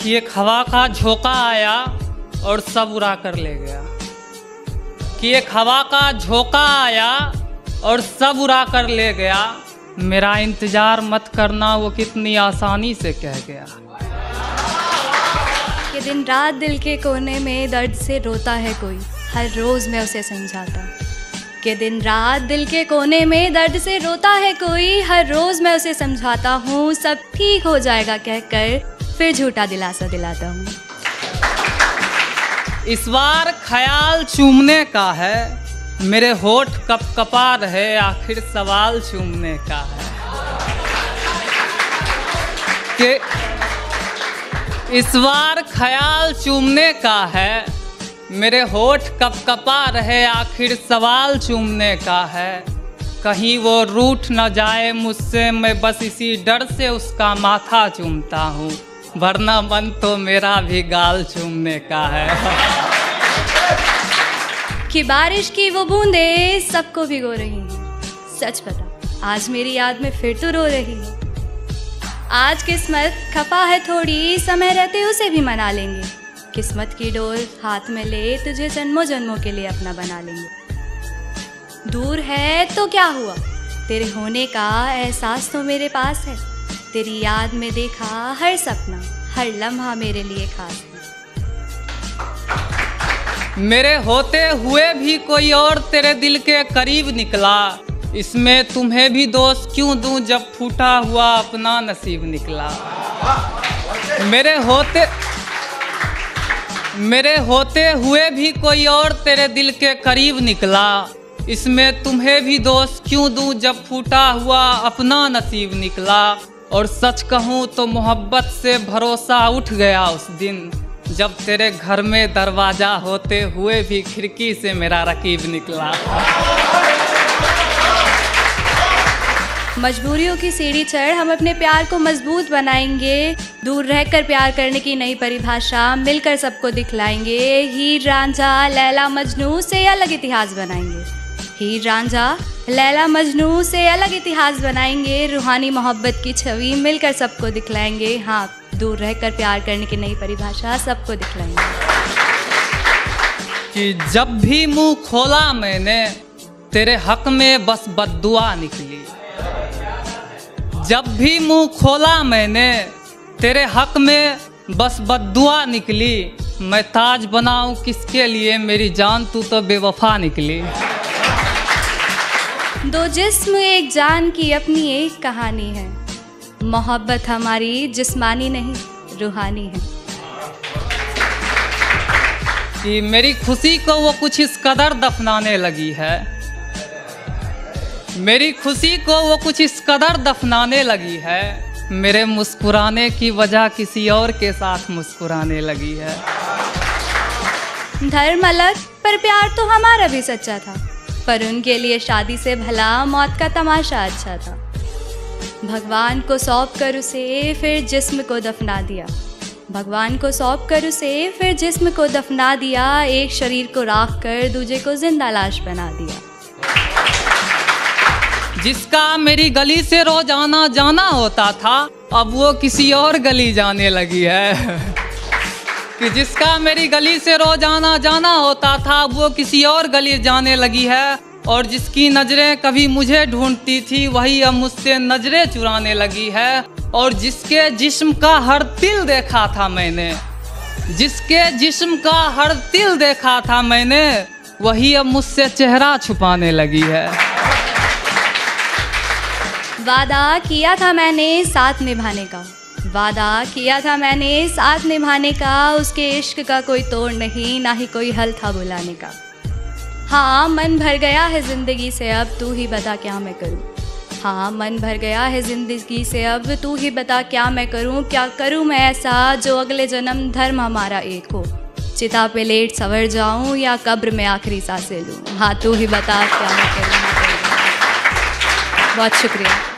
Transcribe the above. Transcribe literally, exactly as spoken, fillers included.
कि एक हवा का झोंका आया और सब उड़ा कर ले गया, कि एक हवा का झोंका आया और सब उड़ा कर ले गया। मेरा इंतज़ार मत करना, वो कितनी आसानी से कह गया। कि दिन रात दिल के कोने में दर्द से रोता है कोई, हर रोज़ मैं उसे समझाता। कि दिन रात दिल के कोने में दर्द से रोता है कोई, हर रोज़ मैं उसे समझाता हूँ। सब ठीक हो जाएगा कहकर फिर झूठा दिलासा दिलाता हूँ। इस बार ख्याल चूमने का है, मेरे होठ कप कपा रहे, आखिर सवाल चूमने का है। कि इस बार ख्याल चूमने का है, मेरे होठ कप कपा रहे, आखिर सवाल चूमने का है। कहीं वो रूठ न जाए मुझसे, मैं बस इसी डर से उसका माथा चूमता हूँ, वरना मन तो मेरा भी गाल चूमने का है। कि बारिश की वो बूंदे सबको भिगो रही हैं, सच बता आज मेरी याद में फिर तो रो रही है। आज किस्मत खफा है थोड़ी, समय रहते उसे भी मना लेंगे। किस्मत की डोर हाथ में ले, तुझे जन्मों जन्मों के लिए अपना बना लेंगे। दूर है तो क्या हुआ, तेरे होने का एहसास तो मेरे पास है। तेरी याद में देखा हर सपना, हर लम्हा मेरे लिए खास है। मेरे होते हुए भी कोई और तेरे दिल के करीब निकला, इसमें तुम्हें भी दोष क्यों दूं जब फूटा हुआ अपना नसीब निकला। मेरे होते मेरे होते हुए भी कोई और तेरे दिल के करीब निकला, इसमें तुम्हें भी दोष क्यों दूं जब फूटा हुआ अपना नसीब निकला। और सच कहूँ तो मोहब्बत से भरोसा उठ गया उस दिन, जब तेरे घर में दरवाज़ा होते हुए भी खिड़की से मेरा रकीब निकला। मजबूरियों की सीढ़ी चढ़ हम अपने प्यार को मजबूत बनाएंगे। दूर रहकर प्यार करने की नई परिभाषा मिलकर सबको दिखलाएंगे। हीर रांझा लैला मजनू से अलग इतिहास बनाएंगे। हीर रांझा लैला मजनू से अलग इतिहास बनाएंगे। रूहानी मोहब्बत की छवि मिलकर सबको दिखलाएंगे। हाँ, दूर रहकर प्यार करने की नई परिभाषा सबको दिखलाएंगे। कि जब भी मुंह खोला मैंने, तेरे हक में बस बद्दुआ निकली। जब भी मुंह खोला मैंने, तेरे हक में बस बद्दुआ निकली। मैं ताज बनाऊं किसके लिए, मेरी जान तू तो बेवफा निकली। दो जिस्म एक जान की अपनी एक कहानी है। मोहब्बत हमारी जिस्मानी नहीं रूहानी है। कि मेरी खुशी को वो कुछ इस कदर दफनाने लगी है, मेरी खुशी को वो कुछ इस कदर दफनाने लगी है। मेरे मुस्कुराने की वजह किसी और के साथ मुस्कुराने लगी है। धर्म अलग पर प्यार तो हमारा भी सच्चा था, पर उनके लिए शादी से भला मौत का तमाशा अच्छा था। भगवान को सौंप कर उसे फिर जिस्म को दफना दिया। भगवान को सौंप कर उसे फिर जिस्म को दफना दिया। एक शरीर को राख कर दूजे को जिंदा लाश बना दिया। जिसका मेरी गली से रोज आना जाना होता था, अब वो किसी और गली जाने लगी है। कि जिसका मेरी गली से रोज आना जाना होता था, वो किसी और गली जाने लगी है। और जिसकी नज़रें कभी मुझे ढूंढती थी, वही अब मुझसे नज़रें चुराने लगी है। और जिसके जिस्म का हर तिल देखा था मैंने, जिसके जिस्म का हर तिल देखा था मैंने, वही अब मुझसे चेहरा छुपाने लगी है। वादा किया था मैंने साथ निभाने का, वादा किया था मैंने साथ निभाने का। उसके इश्क का कोई तोड़ नहीं, ना ही कोई हल था बुलाने का। हाँ, मन भर गया है ज़िंदगी से, अब तू ही बता क्या मैं करूँ। हाँ, मन भर गया है ज़िंदगी से, अब तू ही बता क्या मैं करूँ। क्या करूँ मैं ऐसा जो अगले जन्म धर्म हमारा एक हो। चिता पे लेट सवर जाऊँ या कब्र में आखिरी सांसें लूँ। हाँ, तू ही बता क्या मैं करूँ। बहुत शुक्रिया।